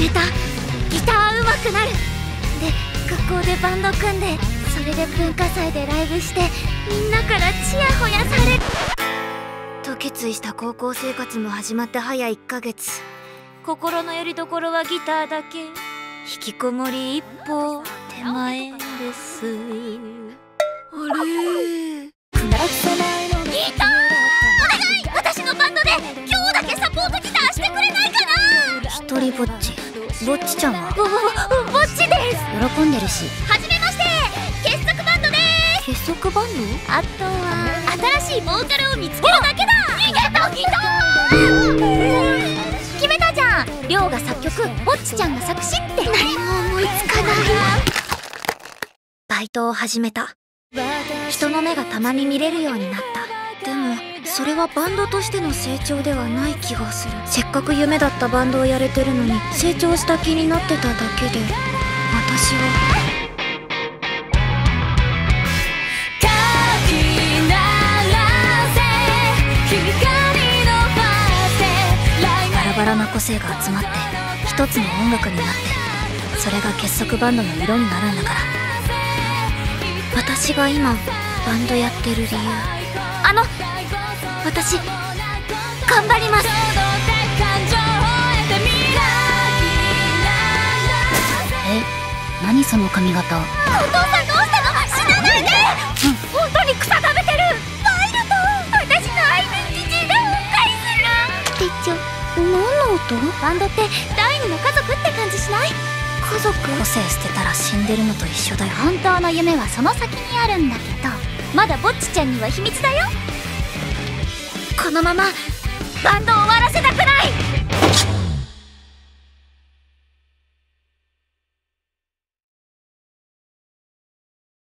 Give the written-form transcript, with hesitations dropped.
めた。ギター上手くなる。で学校でバンド組んで、それで文化祭でライブして、みんなからチヤホヤされると決意した高校生活も始まって早1ヶ月。心の拠り所はギターだけ。引きこもり一歩手前です。あれギターお願い、私のバンドで今日だけサポートギターしてくれないかな。一人ぼっち。ぼっちちゃんはぼっちです。喜んでるし。はじめまして、結束バンドです。結束バンド。あとは新しいボーカルを見つけるだけだ。逃げたギター決めたじゃん。りょうが作曲、ぼっちちゃんが作詞って。何も思いつかない。バイトを始めた。人の目がたまに見れるようになった。でもそれはバンドとしての成長ではない気がする。せっかく夢だったバンドをやれてるのに、成長した気になってただけで、私はバラバラな個性が集まって一つの音楽になって、それが結束バンドの色になるんだから。私が今バンドやってる理由、私頑張ります。何その髪型。お父さんどうしたの。死なないで。本当に草食べてる。ワイルド。私のアイデンティティが崩壊する。って何の音。バンドって第二の家族って感じしない。家族。個性捨てたら死んでるのと一緒だよ。本当の夢はその先にあるんだけど、まだぼっちちゃんには秘密だよ。このままバンドを終わらせない。